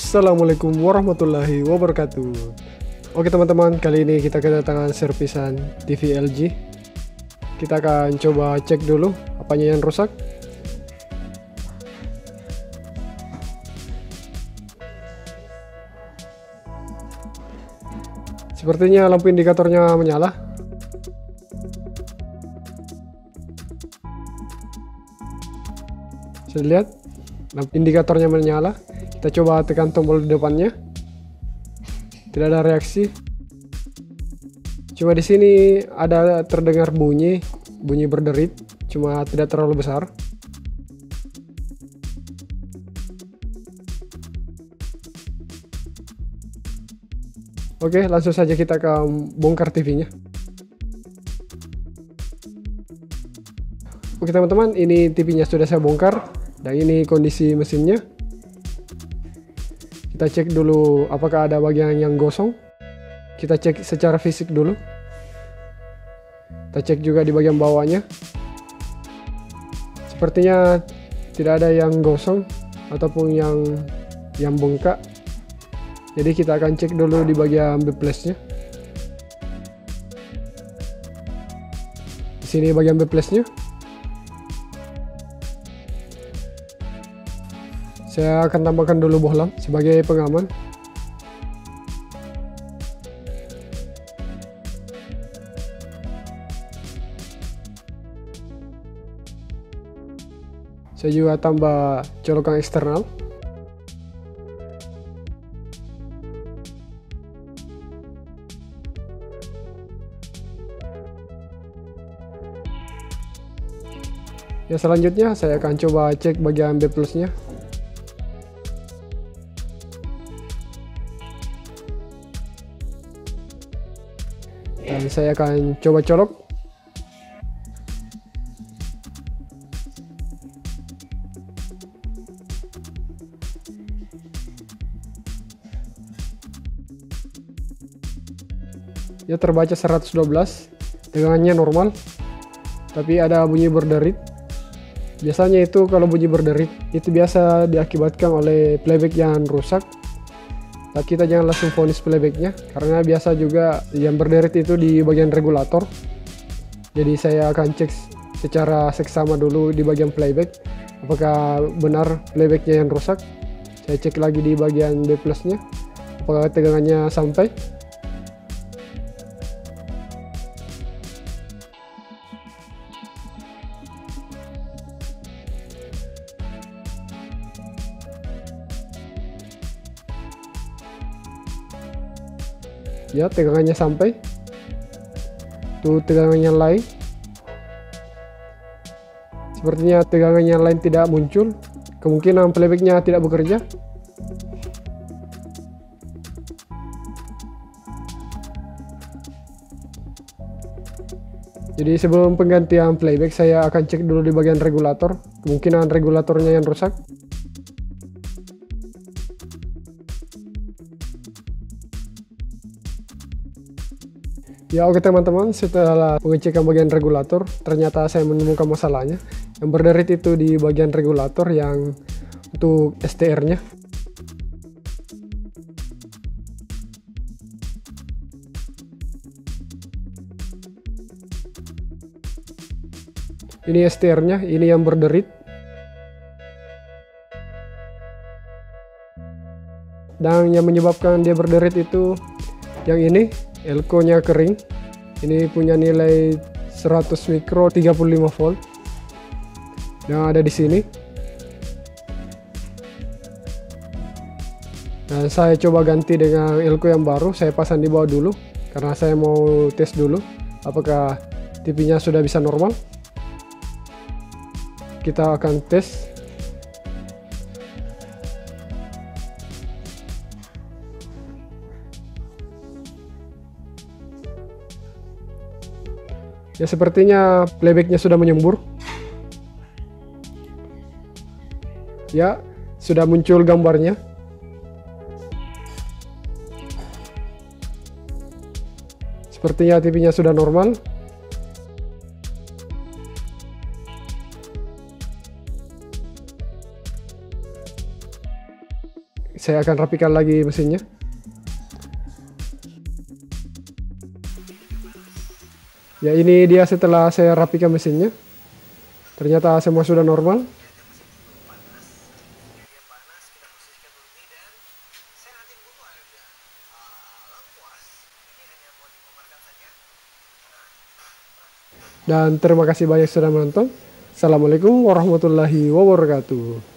Assalamualaikum warahmatullahi wabarakatuh. Oke teman-teman, kali ini kita kedatangan servisan TV LG. Kita akan coba cek dulu apanya yang rusak. Sepertinya lampu indikatornya menyala. Bisa dilihat lampu indikatornya menyala. Kita coba tekan tombol di depannya. Tidak ada reaksi. Cuma di sini ada terdengar bunyi berderit, cuma tidak terlalu besar. Oke, langsung saja kita ke bongkar TV-nya. Oke teman-teman, ini TV-nya sudah saya bongkar dan ini kondisi mesinnya. Kita cek dulu apakah ada bagian yang gosong. Kita cek secara fisik dulu. Kita cek juga di bagian bawahnya. Sepertinya tidak ada yang gosong ataupun yang bengkak. Jadi kita akan cek dulu di bagian backplate-nya. Di sini bagian backplate-nya. Saya akan tambahkan dulu bohlam sebagai pengaman. Saya juga tambah colokan eksternal. Ya, selanjutnya saya akan coba cek bagian backplate-nya. Dan saya akan coba colok. Ya, terbaca 112, tegangannya normal, tapi ada bunyi berderit. Biasanya itu kalau bunyi berderit itu biasa diakibatkan oleh playback yang rusak. Nah, kita jangan langsung vonis playbacknya, karena biasa juga yang berderit itu di bagian regulator. Jadi saya akan cek secara seksama dulu di bagian playback, apakah benar playbacknya yang rusak. Saya cek lagi di bagian B plusnya, apakah tegangannya sampai. Ya, tegangannya sampai. Tuh tegangannya lain. Sepertinya tegangannya lain tidak muncul. Kemungkinan playbacknya tidak bekerja. Jadi sebelum penggantian playback saya akan cek dulu di bagian regulator. Kemungkinan regulatornya yang rusak. Ya oke teman-teman, setelah pengecekan bagian regulator, ternyata saya menemukan masalahnya. Yang berderit itu di bagian regulator yang untuk STR-nya. Ini STR-nya, ini yang berderit. Dan yang menyebabkan dia berderit itu yang ini. Elko-nya kering. Ini punya nilai 100 mikro 35 volt. Yang ada di sini. Dan saya coba ganti dengan elko yang baru. Saya pasang di bawah dulu karena saya mau tes dulu apakah TV-nya sudah bisa normal. Kita akan tes. Ya, sepertinya playbacknya sudah menyembur. Ya, sudah muncul gambarnya. Sepertinya TV-nya sudah normal. saya akan rapikan lagi mesinnya. Ya, ini dia setelah saya rapikan mesinnya. Ternyata semua sudah normal. Dan terima kasih banyak sudah menonton. Assalamualaikum warahmatullahi wabarakatuh.